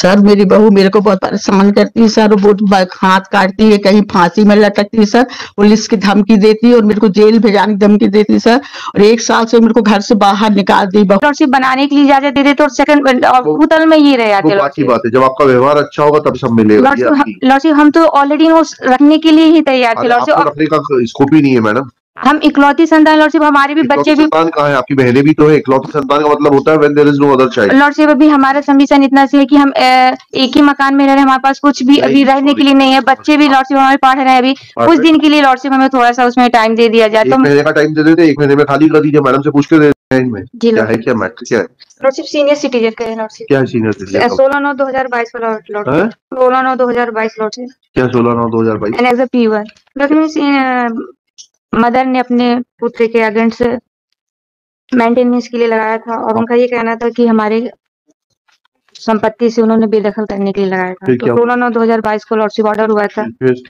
Sir मेरी बहू मेरे को बहुत परेशान करती है सर, वो हाथ काटती है, कहीं फांसी में लटकती है सर, पुलिस की धमकी देती है और मेरे को जेल भेजाने की धमकी देती है सर। और 1 साल से मेरे को घर से बाहर निकाल दी। लॉर्डशिप बनाने के लिए इजाजत दे देते और सेकंड होटल में ही रह जाते। बात की बात है, जब आपका व्यवहार अच्छा होगा तब सब मिलेगा। लॉर्डशिप हम तो ऑलरेडी रखने के लिए ही तैयार थे लॉर्डशिप। रखने का स्कोप ही नहीं है मैडम। हम इकलौती संतान लॉर्डशिप, हमारे भी बच्चे भी। संतान कहाँ है? आपकी बहनें भी तो है। इकलौती संतान का मतलब होता है when there is no other child। Lordship अभी हमारा सबमिशन इतना सी है कि हम एक ही मकान में रह रहे हैं, हमारे पास कुछ भी अभी रहने के लिए नहीं है। बच्चे भी लॉर्डशिप हमारे पढ़ रहे हैं अभी। कुछ दिन के लिए लॉर्डशिप हमें थोड़ा सा उसमें टाइम दे दिया जाए। 1 महीने का टाइम दे देते, 1 महीने में खाली कर दीजिए। मैडम से पूछ के दे में क्या है, क्या मैटर क्या है? लॉर्डशिप सीनियर सिटीजन का है लॉर्डशिप। क्या है सीनियर सिटीजन? 16/9/2022 वाला लॉर्डशिप। 16/9/2022 लॉर्डशिप। क्या 16/9/2022? And as a P1 documents mother ने अपने पुत्र के अगेंस्ट मेंटेनेंस के लिए लगाया था और उनका ये कहना था कि हमारे संपत्ति से उन्होंने बेदखल करने के लिए लगाया था। तो 16/9/2022 को लॉर्डशिप ऑर्डर हुआ था।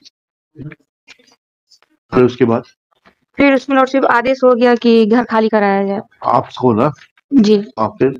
फिर उसके बाद फिर उसमें लॉर्डशिप आदेश हो गया कि घर खाली कराया जाए। आपको ना जी फिर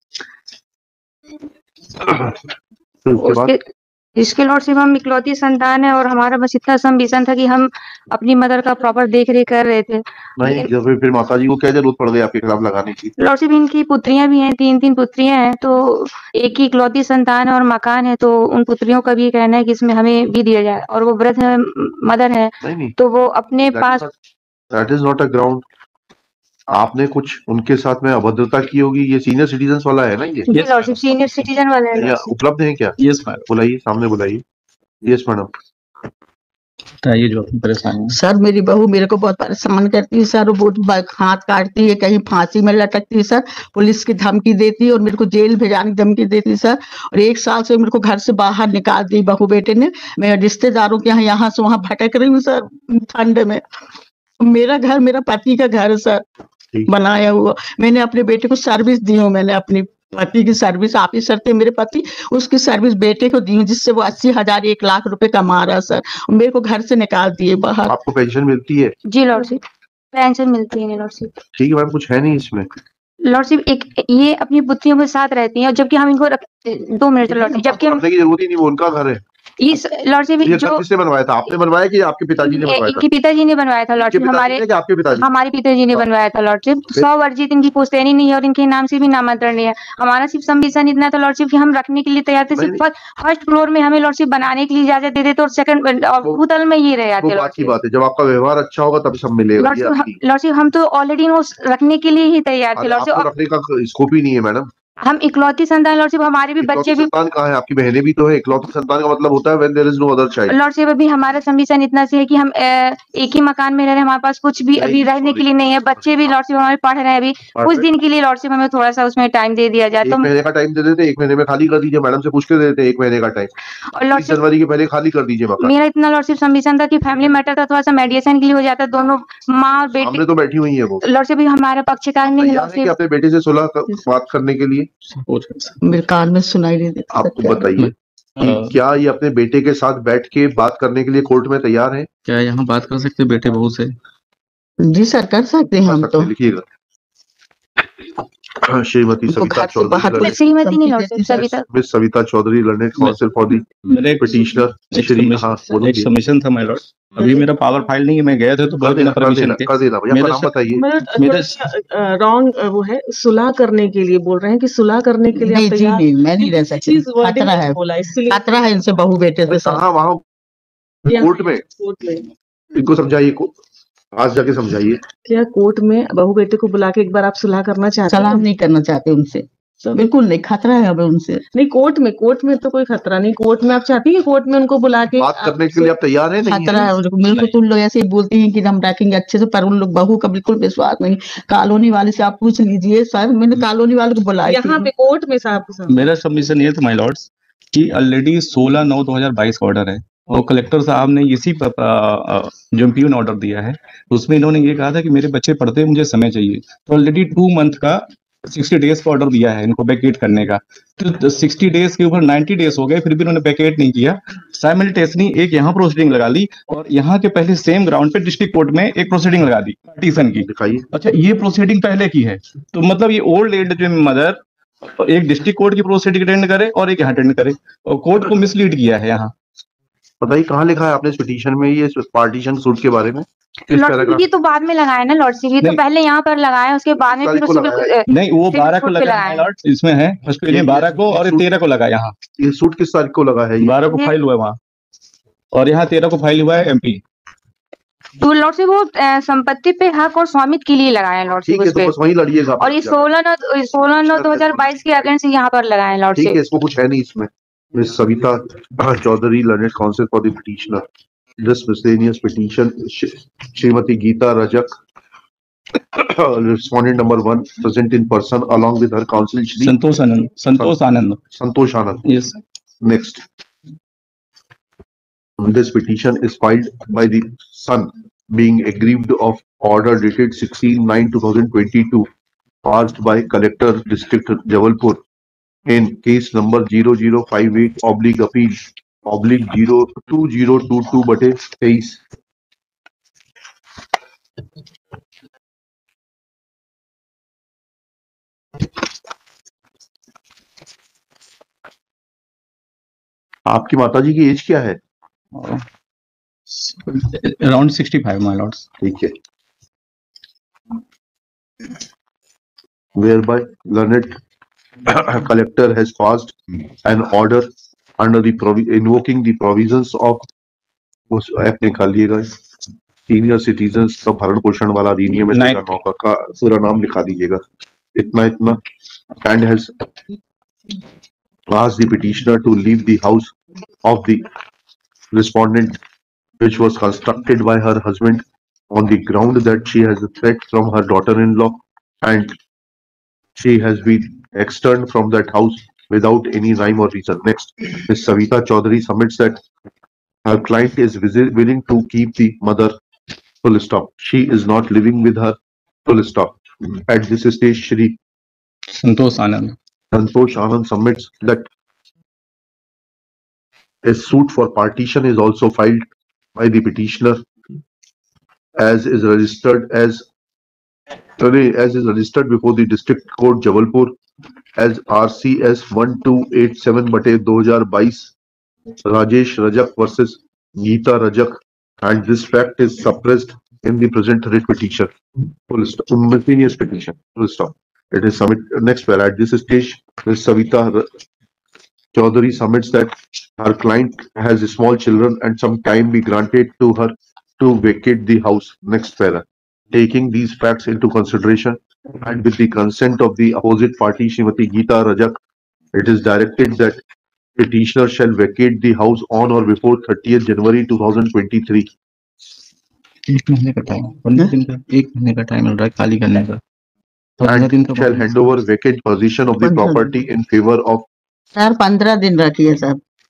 इसके लॉर्डशिप हम इकलौती संतान है और हमारा बस इतना संविजन था कि हम अपनी मदर का प्रॉपर देख रेख कर रहे थे। नहीं जब फिर माता जी को क्या जरूरत पड़ गई आपके खिलाफ लगाने की? लॉर्डशिप इनकी पुत्रियां भी हैं, 3 पुत्रियां हैं, तो एक ही इकलौती संतान है और मकान है, तो उन पुत्रियों का भी कहना है कि इसमें हमें भी दिया जाए। और वो वृद्ध है, मदर है, तो वो अपने पास। That is not a ground. आपने कुछ उनके साथ में अभद्रता की होगी। ये सीनियर सिटीजन वाला है ना? ये लॉर्डशिप सीनियर सिटीजन वाला है। उपलब्ध है क्या? Yes madam. बुलाइए, सामने बुलाइए। Yes madam. ये जो परेशान है सर, मेरी बहू मेरे को बहुत परेशान करती है सर, वो हाथ काटती है, कहीं फांसी में लटकती है सर, पुलिस की धमकी देती है और मेरे को जेल भेजाने की धमकी देती है सर। और 1 साल से मेरे को घर से बाहर निकाल दी बहू बेटे ने। मैं रिश्तेदारों के यहाँ से वहाँ भटक रही हूँ सर ठंड में। मेरा घर मेरा पति का घर है सर, बनाया हुआ। मैंने अपने बेटे को सर्विस दी हूँ, मैंने अपनी पति की सर्विस, ऑफिसर थे मेरे पति, उसकी सर्विस बेटे को दी हूँ, जिससे वो 80,000 1 लाख रुपए कमा रहा सर। मेरे को घर से निकाल दिए बाहर। आपको पेंशन मिलती है? जी लॉर्डशिप, पेंशन मिलती है लॉर्डशिप। ठीक है मैम, कुछ है नहीं इसमें लॉर्डशिप। एक ये अपनी पुत्रियों के साथ रहती हैं, जबकि हम इनको 2 मिनट लॉर्डशिप, जबकि हम की जरूरत ही नहीं, वो उनका घर है। इस लॉर्डशिप जो किसने बनवाया था? आपने बनवाया कि आपके पिताजी ने बनवाया था? इनके पिताजी ने बनवाया था लॉर्डशिप। हमारे पिताजी ने बनवाया था लॉर्डशिप। 100 वर्जित इनकी पुश्तैनी नहीं है और इनके नाम से भी नामांतरण नहीं है। हमारा सिर्फ संविजन इतना था लॉर्डशिप कि हम रखने के लिए तैयार थे। सिर्फ फर्स्ट फ्लोर में हमें लॉर्डशिप बनाने के लिए इजाजत दे देते और सेकंड होटल में ही रह जाते। बात की बात है, जब आपका व्यवहार अच्छा होगा तब सब मिलेगा। लॉर्डशिप हम तो ऑलरेडी रखने के लिए ही तैयार थे लॉर्डशिप। रखने का स्कोप ही नहीं है मैडम। हम इकलौती संतान लॉर्डशिप, हमारे भी बच्चे भी। संतान कहाँ है? आपकी बहनें भी तो है। इकलौती संतान का मतलब होता है when there is no other child। Lordship अभी हमारा सबमिशन इतना सी है कि हम एक ही मकान में रह रहे हैं, हमारे पास कुछ भी अभी रहने के लिए नहीं है। बच्चे भी लॉर्डशिप हमारे पढ़ रहे हैं अभी। कुछ दिन के लिए लॉर्डशिप हमें थोड़ा सा उसमें टाइम दे दिया जाए। 1 महीने का टाइम दे देते, 1 महीने में खाली कर दीजिए। मैडम से पूछ के देते 1 महीने का टाइम। और 30 जनवरी के पहले खाली कर दीजिए मकान। मेरा इतना लॉर्डशिप सबमिशन था कि फैमिली मैटर था, थोड़ा सा मेडिएशन के लिए हो जाता। दोनों माँ और बेटी तो बैठी हुई है वो। लॉर्डशिप हमारे पक्षकार नहीं है अपने बेटे से सुलह बात करने के लिए। मेरे कान में सुनाई नहीं देता। आपको बताइए क्या ये अपने बेटे के साथ बैठ के बात करने के लिए कोर्ट में तैयार है? क्या यहाँ बात कर सकते बेटे बहू से? जी सर, कर सकते हैं हम तो। लिखिएगा। श्रीमती सविता चौधरी, श्रीमती नहीं lordship, Savita, miss Savita Chaudhary, learned counsel for the petitioner. एक सबमिशन था माय लॉर्ड। अभी मेरा पावर फाइल नहीं है, मैं गया था तो कर देना परमिशन के। कर देना भैया, नाम बताइए। मेरा रॉन्ग वो है, सुलह करने के लिए बोल रहे हैं कि सुलह करने के लिए जी नहीं, मैं नहीं रह सकती। खतरा है इनसे बहू बेटे से। कहाँ? वहाँ कोर्ट में इनको समझाइए, आज जाके समझाइए। क्या कोर्ट में बहू बेटे को बुला के एक बार आप सुलह करना चाहते हैं? सलाह नहीं करना चाहते उनसे, बिल्कुल नहीं। खतरा है हमें उनसे। नहीं, कोर्ट में तो कोई खतरा नहीं। कोर्ट में आप चाहती हैं कोर्ट में उनको बुला के बात करने के लिए आप तैयार हैं? खतरा है बिल्कुल। तुम लोग ऐसे ही बोलती हैं कि हम रखेंगे अच्छे से, पर उन लोग बहू का बिल्कुल विश्वास नहीं। कॉलोनी वाले से आप पूछ लीजिए सर, मैंने कॉलोनी वाले को बुलाया यहाँ पे कोर्ट में साहब। मेरा सबमिशन ये था माय लॉर्ड्स कि ऑलरेडी 16/9/2022 का ऑर्डर है और कलेक्टर साहब ने इसी जो एमपीओ ने ऑर्डर दिया है उसमें इन्होंने ये कहा था कि मेरे बच्चे पढ़ते हैं, मुझे समय चाहिए। तो ऑलरेडी 2 मंथ का 60 डेज का ऑर्डर दिया है इनको वैकेट करने का। तो 60 डेज के ऊपर 90 डेज हो गए, फिर भी उन्होंने वैकेट नहीं किया। साइमल्टेनियसली एक यहाँ प्रोसीडिंग लगा ली और यहाँ के पहले सेम ग्राउंड पे डिस्ट्रिक्ट कोर्ट में एक प्रोसीडिंग लगा दी पार्टीशन की। अच्छा, ये प्रोसीडिंग पहले की है, तो मतलब ये ओल्ड एज जो मदर एक डिस्ट्रिक्ट कोर्ट की प्रोसीडिंग अटेंड करे और एक यहाँ अटेंड करे, और कोर्ट को मिसलीड किया है यहाँ। बताइए कहाँ लिखा है आपने इस पिटीशन में ये पार्टीशन सूट के बारे में? लॉर्डशिप ये तो बाद में लगाया ना लॉर्डशिप, ये तो पहले यहाँ पर लगाया, उसके बाद में फिर नहीं वो 12 को लगाया है लॉर्ड, इसमें है उस पे 12 को और 13 को लगा यहाँ। ये सूट किस तारीख को लगा है? 12 को फाइल हुआ है वहाँ, और यहाँ 13 को फाइल हुआ है MP। तो लॉर्डशिप वो संपत्ति पे हक और स्वामित्व के लिए लगाया है लॉर्डशिप उस पे, वही लड़िएगा। और ये 16/9/2022 के अगेंस्ट यहाँ पर लगाया है लॉर्डशिप। ठीक है, इसको कुछ है नहीं इसमें। Miss Savita Chaudhary, learned counsel for the petitioner, this miscellaneous petition, Shrimati Geeta Rajak, respondent number 1, present in person along with her counsel Shri Santosh Anand. Yes. Next. This petition is filed by the son being aggrieved of order dated 16/9/2022 passed by Collector District Jabalpur in case number 0058/appeal/02022/23। आपकी माताजी की as क्या है? Around 65, my lords. ठीक है। Whereby learned collector has passed an order under the invoking the provisions of उस act निकालिएगा, senior citizens का भरण पोषण वाला अधिनियम है, का पूरा नाम लिखा दीजिएगा। इतना and has asked the petitioner to leave the house of the respondent which was constructed by her husband on the ground that she has a threat from her daughter-in-law and she has been externed from that house without any rhyme or reason. Next, Ms. Savita Chaudhary submits that her client is willing to keep the mother, full stop. She is not living with her, full stop. At this stage, Shri Santosh Anand submits that a suit for partition is also filed by the petitioner as is registered before the District Court Jabalpur as RCS 1287/2022 Rajesh Rajak versus Geeta Rajak, and this fact is suppressed in the present writ petition. Full stop. Miscellaneous petition. Full stop. It is submit next where at this stage Ms. Savita Chaudhary submits that her client has small children and some time be granted to her to vacate the house. Next para. Taking these facts into consideration and with the consent of the opposite party, Srimati Geeta Rajak, it is directed that petitioner shall vacate the house on or before 30th January 2023. एक महीने का time, 15 दिन का, एक महीने का time मिल रहा है खाली करने का। And shall hand over vacant possession of the property in favor of sir 15 दिन रखिए sir,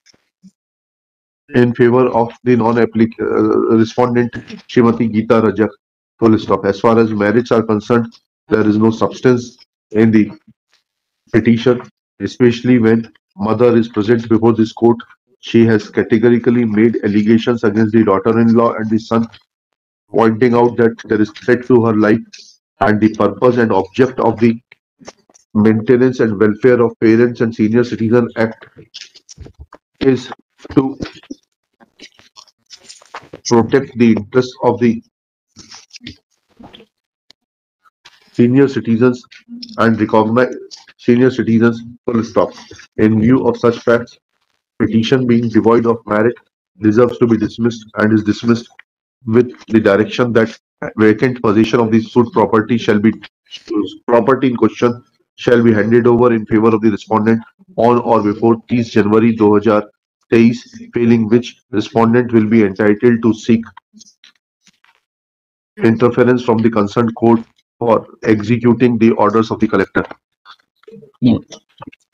in favor of the respondent Srimati Geeta Rajak. Full stop. As far as merits are concerned, there is no substance in the petition, especially when mother is present before this court. She has categorically made allegations against the daughter-in-law and the son, pointing out that there is threat to her life, and the purpose and object of the Maintenance and Welfare of Parents and Senior Citizen Act is to protect the interests of the senior citizens and recognize senior citizens. Full stop. In view of such facts, petition being devoid of merit deserves to be dismissed and is dismissed with the direction that vacant possession of the suit property in question shall be handed over in favor of the respondent on or before 30 January 2023, failing which respondent will be entitled to seek interference from the concerned court for executing the orders of the collector.